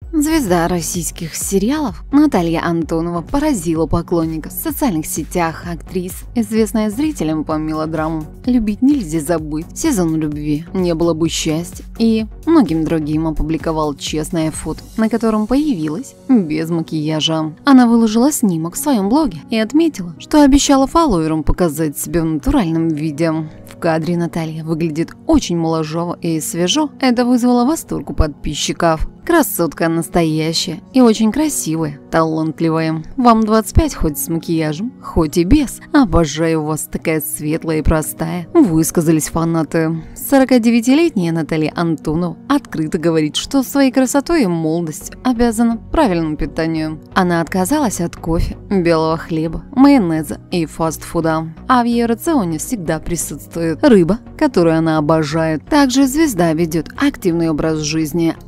Звезда российских сериалов Наталья Антонова поразила поклонников в социальных сетях. Актриса, известная зрителям по мелодрамам «Любить нельзя забыть», «Сезон любви», «Не было бы счастья» и многим другим, опубликовала честное фото, на котором появилась без макияжа. Она выложила снимок в своем блоге и отметила, что обещала фолловерам показать себя в натуральном виде. В кадре Наталья выглядит очень моложаво и свежо. Это вызвало восторг у подписчиков. Красотка настоящая и очень красивая, талантливая. Вам 25, хоть с макияжем, хоть и без. Обожаю вас, такая светлая и простая, высказались фанаты. 49-летняя Наталья Антонова открыто говорит, что своей красотой и молодостью обязана правильному питанию. Она отказалась от кофе, белого хлеба, майонеза и фастфуда. А в ее рационе всегда присутствует рыба, которую она обожает. Также звезда ведет активный образ жизни.